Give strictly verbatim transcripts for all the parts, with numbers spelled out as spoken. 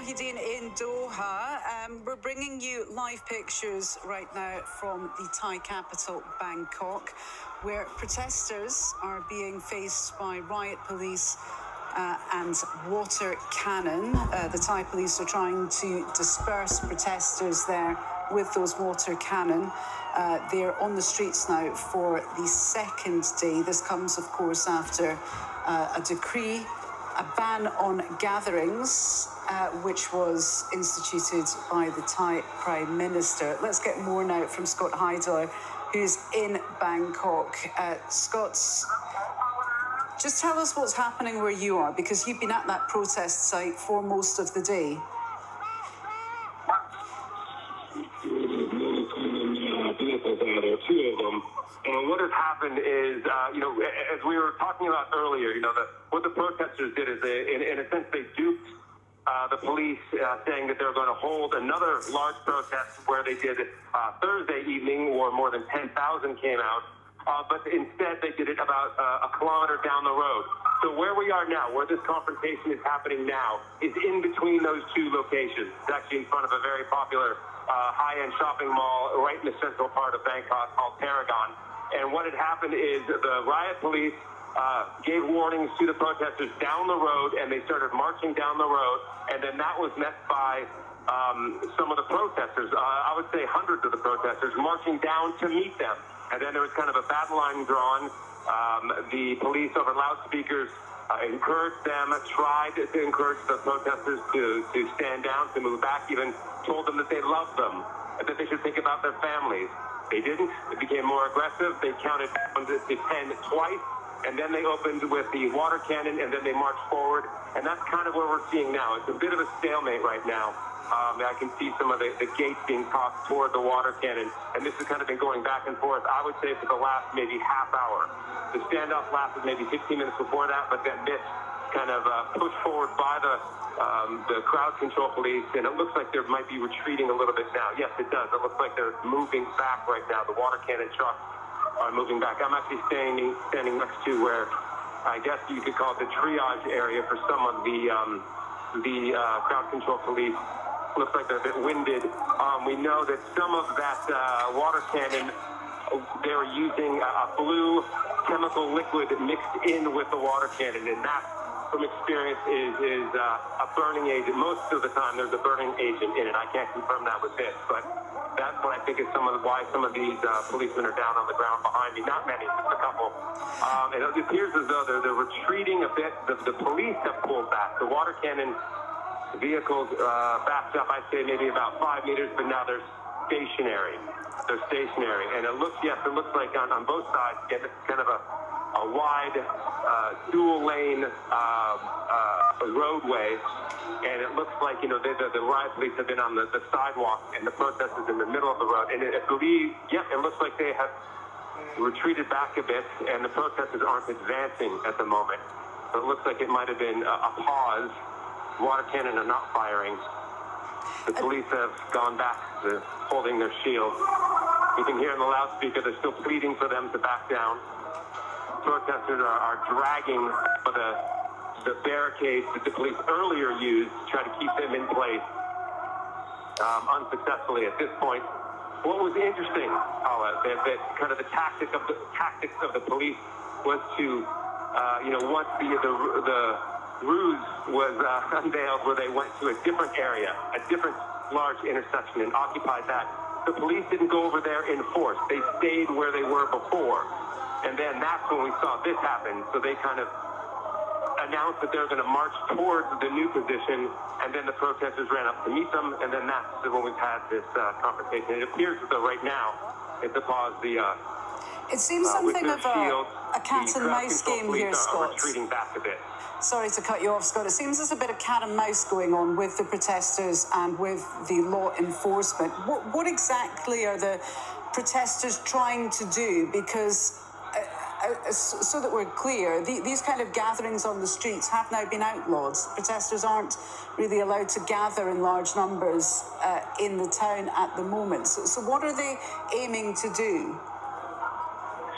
Mohideen in Doha. Um, we're bringing you live pictures right now from the Thai capital, Bangkok, where protesters are being faced by riot police uh, and water cannon. Uh, the Thai police are trying to disperse protesters there with those water cannon. Uh, they're on the streets now for the second day. This comes, of course, after uh, a decree, a ban on gatherings, uh, which was instituted by the Thai Prime Minister. Let's get more now from Scott Heidler, who's in Bangkok. Uh, Scott, just tell us what's happening where you are, because you've been at that protest site for most of the day. There are two of them. And what has happened is, uh, you know, as we were talking about earlier, you know, the, what the protesters did is, they, in, in a sense, they duped uh, the police, uh, saying that they're going to hold another large protest where they did uh, Thursday evening, where more than ten thousand came out. Uh, but instead, they did it about uh, a kilometer down the road. So where we are now, where this confrontation is happening now, is in between those two locations. It's actually in front of a very popular uh, high-end shopping mall right in the central part of Bangkok called Paragon. And what had happened is the riot police uh, gave warnings to the protesters down the road, and they started marching down the road. And then that was met by um, some of the protesters, uh, I would say hundreds of the protesters, marching down to meet them. And then there was kind of a battle line drawn. Um, the police over loudspeakers uh, encouraged them, tried to encourage the protesters to, to stand down, to move back, even told them that they loved them, and that they should think about their families. They didn't. It became more aggressive. They counted down to ten twice, and then they opened with the water cannon, and then they marched forward. And that's kind of where we're seeing now. It's a bit of a stalemate right now. Um, I can see some of the, the gates being tossed toward the water cannon, and this has kind of been going back and forth, I would say, for the last maybe half hour. The standoff lasted maybe fifteen minutes before that, but then this kind of uh, pushed forward by the um, the crowd control police, and it looks like they might be retreating a little bit now. Yes, it does. It looks like they're moving back right now. The water cannon trucks are moving back. I'm actually standing standing next to where I guess you could call it the triage area for some of the um, the uh, crowd control police. Looks like they're a bit winded. Um, we know that some of that uh, water cannon, they were using a blue chemical liquid mixed in with the water cannon, and that, from experience, is, is uh, a burning agent. Most of the time, there's a burning agent in it. I can't confirm that with this, but that's what I think is some of the, why some of these uh, policemen are down on the ground behind me. Not many, just a couple. Um, and it appears as though they're, they're retreating a bit. The, the police have pulled back. The water cannon vehicles uh, backed up, I'd say maybe about five meters, but now they're stationary. They're stationary. And it looks, yes, it looks like on, on both sides, yeah, it's kind of a, a wide uh, dual lane uh, uh, roadway. And it looks like, you know, they, the, the riot police have been on the, the sidewalk, and the protesters in the middle of the road. And it, I believe, yeah, it looks like they have retreated back a bit, and the protesters aren't advancing at the moment. So it looks like it might have been a, a pause. Water cannon are not firing. The police have gone back to holding their shields. You can hear in the loudspeaker they're still pleading for them to back down. Protesters are, are dragging for the, the barricades that the police earlier used to try to keep them in place, um, unsuccessfully at this point. What was interesting, Paula, that, that kind of the tactic of the tactics of the police was to, uh, you know, once the the, the ruse was uh, unveiled, where they went to a different area, a different large intersection, and occupied that. The police didn't go over there in force. They stayed where they were before. And then that's when we saw this happen. So they kind of announced that they're going to march towards the new position, and then the protesters ran up to meet them, and then that's when we've had this uh, confrontation. It appears as though right now it's a pause. The uh, it seems uh, something of a, shields, a cat and mouse game here, Scott. Are retreating back a bit. Sorry to cut you off, Scott. It seems there's a bit of cat and mouse going on with the protesters and with the law enforcement. What, what exactly are the protesters trying to do? Because, uh, uh, so that we're clear, the, these kind of gatherings on the streets have now been outlawed. Protesters aren't really allowed to gather in large numbers uh, in the town at the moment. So, so what are they aiming to do? Well, right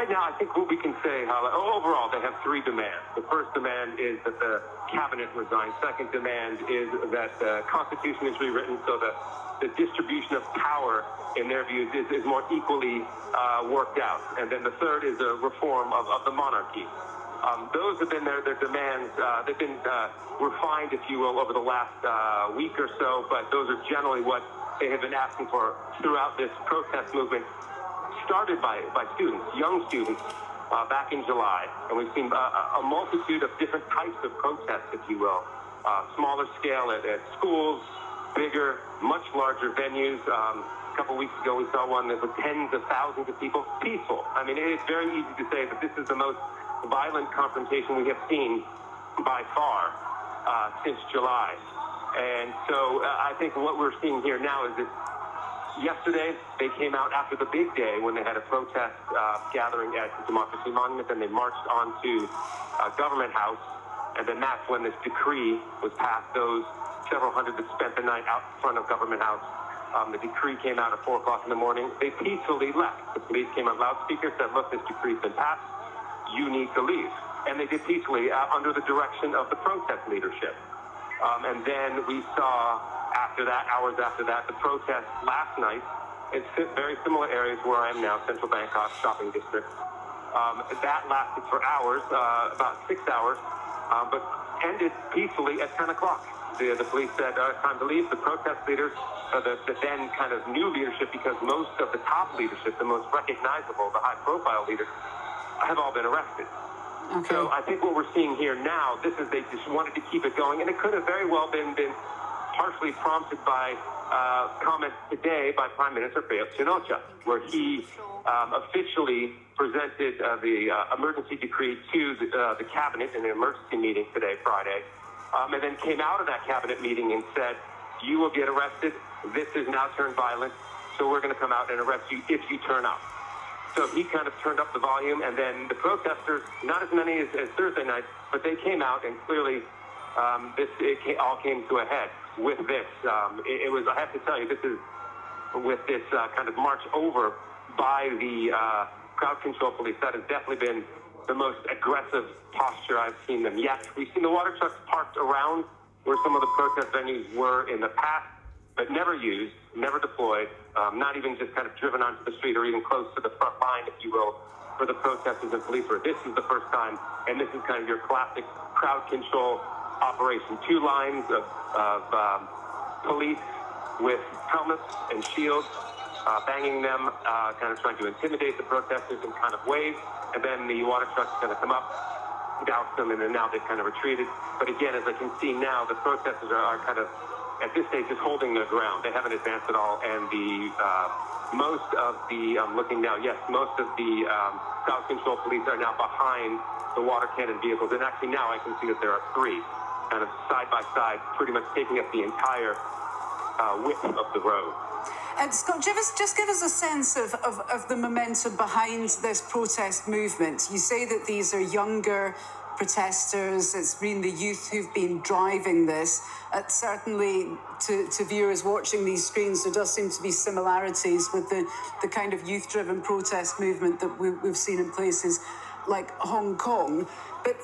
right now, I think what we can say, Hala, overall, they have three demands. The first demand is that the cabinet resign. Second demand is that the Constitution is rewritten so that the distribution of power, in their views, is, is more equally uh, worked out. And then the third is a reform of, of the monarchy. Um, those have been their, their demands. Uh, they've been uh, refined, if you will, over the last uh, week or so, but those are generally what they have been asking for throughout this protest movement, started by, by students, young students, uh, back in July. And we've seen uh, a multitude of different types of protests, if you will. Uh, smaller scale at, at schools, bigger, much larger venues. Um, a couple weeks ago, we saw one that was tens of thousands of people, peaceful. I mean, it's very easy to say that this is the most violent confrontation we have seen by far uh, since July. And so uh, I think what we're seeing here now is that yesterday they came out after the big day when they had a protest uh, gathering at the Democracy Monument, and they marched onto uh, Government House, and then that's when this decree was passed. Those several hundred that spent the night out in front of Government House, um, the decree came out at four o'clock in the morning. They peacefully left. The police came on loudspeakers, said, look, this decree's been passed. You need to leave. And they did peacefully uh, under the direction of the protest leadership. Um, and then we saw, after that, hours after that, the protest last night in very similar areas where I am now, Central Bangkok shopping district. Um, that lasted for hours, uh, about six hours, uh, but ended peacefully at ten o'clock. The, the police said, uh, it's time to leave. The protest leaders, uh, the, the then kind of new leadership, because most of the top leadership, the most recognizable, the high-profile leaders, have all been arrested. Okay. So I think what we're seeing here now, this is they just wanted to keep it going, and it could have very well been, been partially prompted by uh, comments today by Prime Minister Prayut Chan-o-cha, where he um, officially presented uh, the uh, emergency decree to the, uh, the cabinet in an emergency meeting today, Friday, um, and then came out of that cabinet meeting and said, you will get arrested. This has now turned violent, so we're going to come out and arrest you if you turn up. So he kind of turned up the volume, and then the protesters, not as many as, as Thursday night, but they came out, and clearly um, this it came, all came to a head with this. Um, it, it was, I have to tell you, this is with this uh, kind of march over by the uh, crowd control police. That has definitely been the most aggressive posture I've seen them yet. We've seen the water trucks parked around where some of the protest venues were in the past, but never used, never deployed, um, not even just kind of driven onto the street or even close to the front line, if you will, for the protesters and police. Where this is the first time, and this is kind of your classic crowd control operation. Two lines of, of um, police with helmets and shields, uh, banging them, uh, kind of trying to intimidate the protesters and kind of wave, and then the water trucks kind of come up, douse them, and then now they've kind of retreated. But again, as I can see now, the protesters are, are kind of, at this stage, just holding their ground. They haven't advanced at all, and the uh, most of the, I'm um, looking now, yes, most of the um, crowd control police are now behind the water cannon vehicles, and actually now I can see that there are three, kind of side by side, pretty much taking up the entire uh, width of the road. And Scott, give us, just give us a sense of, of, of the momentum behind this protest movement. You say that these are younger protesters, it's been the youth who've been driving this. Uh, certainly to, to viewers watching these screens, there does seem to be similarities with the, the kind of youth-driven protest movement that we, we've seen in places like Hong Kong. But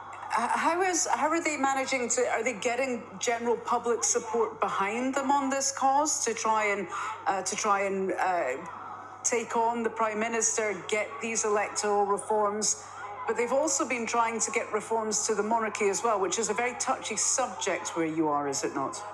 how is how are they managing to, are they getting general public support behind them on this cause to try and uh, to try and uh, take on the Prime Minister, get these electoral reforms? But they've also been trying to get reforms to the monarchy as well, which is a very touchy subject where you are, is it not?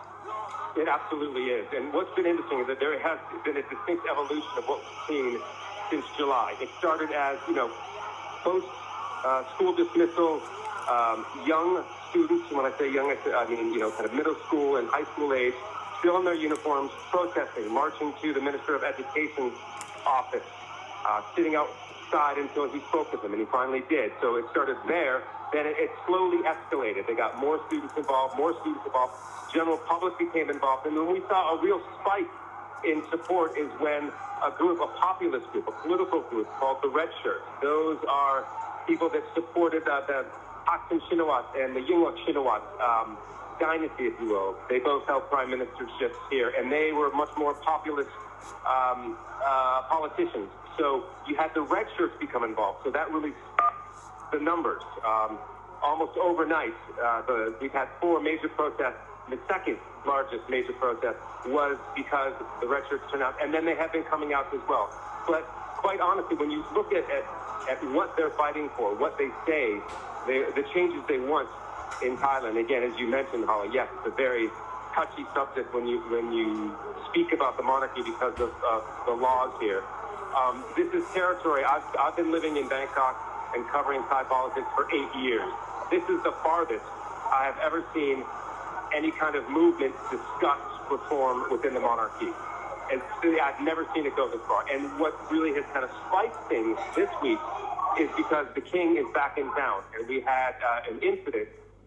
It absolutely is. And what's been interesting is that there has been a distinct evolution of what we've seen since July. It started as, you know, post-school uh, dismissal, um, young students, and when I say young, I mean, you know, kind of middle school and high school age, still in their uniforms, protesting, marching to the Minister of Education's office, uh, sitting outside until he spoke with them, and he finally did. So it started there. Then it, it slowly escalated. They got more students involved, more students involved. General public became involved. And when we saw a real spike in support is when a group, a populist group, a political group called the Red Shirts, those are people that supported uh, the Thaksin Shinawatra and the Yingluck Shinawatra um, dynasty, if you will. They both held prime ministerships here, and they were much more populist um, uh, politicians, So you had the red shirts become involved. So that really the numbers. Um, almost overnight, uh, the, we've had four major protests. The second largest major protest was because the red shirts turned out, and then they have been coming out as well. But quite honestly, when you look at, at, at what they're fighting for, what they say, they, the changes they want in Thailand, again, as you mentioned, Holly, yes, it's a very touchy subject when you when you speak about the monarchy because of uh, the laws here. Um, this is territory. I've, I've been living in Bangkok and covering Thai politics for eight years. This is the farthest I have ever seen any kind of movement discuss reform within the monarchy. And I've never seen it go this far. And what really has kind of spiked things this week is because the king is back in town. And we had uh, an incident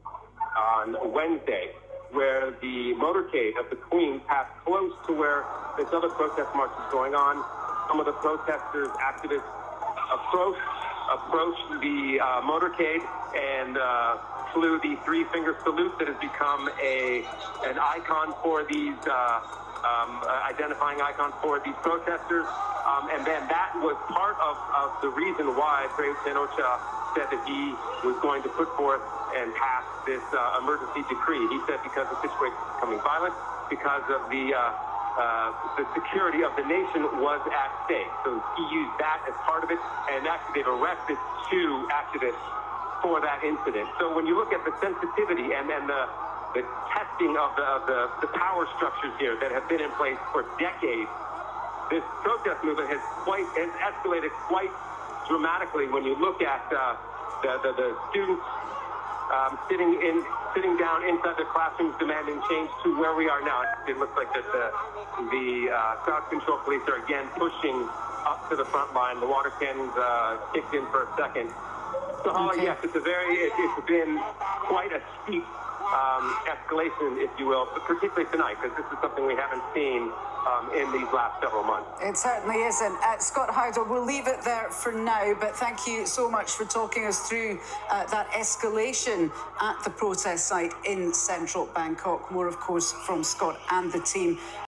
on Wednesday where the motorcade of the Queen passed close to where this other protest march is going on. Some of the protesters, activists, approached, approached the uh, motorcade and uh, flew the three-finger salute that has become a an icon for these, uh, um, uh, identifying icon for these protesters. Um, and then that was part of, of the reason why Prayut Chan-o-cha said that he was going to put forth and pass this uh, emergency decree. He said because the situation is becoming violent, because of the uh, uh, the security of the nation was at stake. So he used that as part of it, and actually they've arrested two activists for that incident. So when you look at the sensitivity and, and the, the testing of, the, of the, the power structures here that have been in place for decades, this protest movement has quite has escalated quite dramatically when you look at uh, the, the, the students Um, sitting in, sitting down inside their classrooms demanding change to where we are now. It looks like that the, the uh, crowd control police are again pushing up to the front line. The water cannons uh, kicked in for a second. So, Holly, okay. Yes, it's a very, it, it's been quite a steep um, escalation, if you will, but particularly tonight, because this is something we haven't seen Um, in these last several months. It certainly isn't. Uh, Scott Howdell, we'll leave it there for now, but thank you so much for talking us through uh, that escalation at the protest site in central Bangkok. More, of course, from Scott and the team.